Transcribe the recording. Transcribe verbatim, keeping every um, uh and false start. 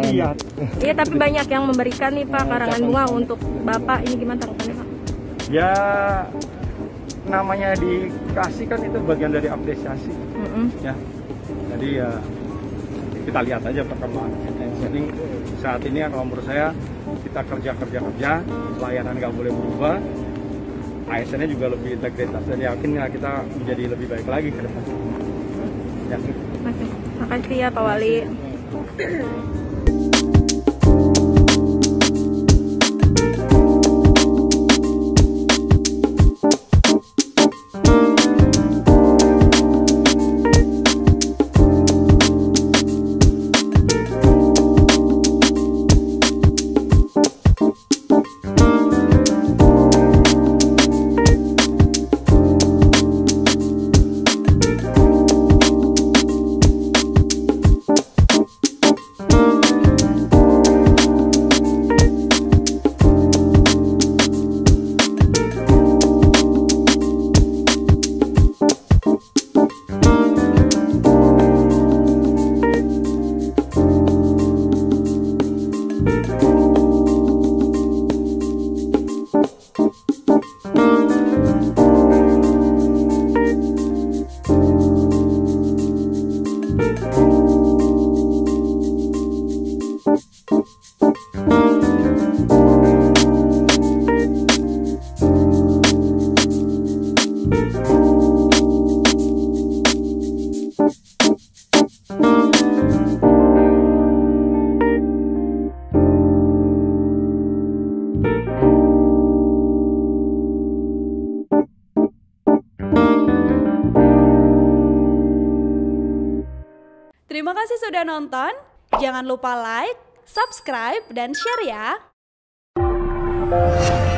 lihat. Iya, tapi banyak yang memberikan nih Pak karangan bunga untuk Bapak. Ini gimana tanggapannya Pak? Ya namanya dikasih kan itu bagian dari apresiasi. Mm-mm. Ya. Jadi ya kita lihat aja perkembangannya. Jadi saat ini ya kalau menurut saya kita kerja kerja kerja, pelayanan nggak boleh berubah. A S N-nya juga lebih integritas dan yakin ya kita menjadi lebih baik lagi ke depan. Ya. Oke, makasih ya Pak Wali. Terima kasih sudah nonton. Jangan lupa like, subscribe, dan share ya.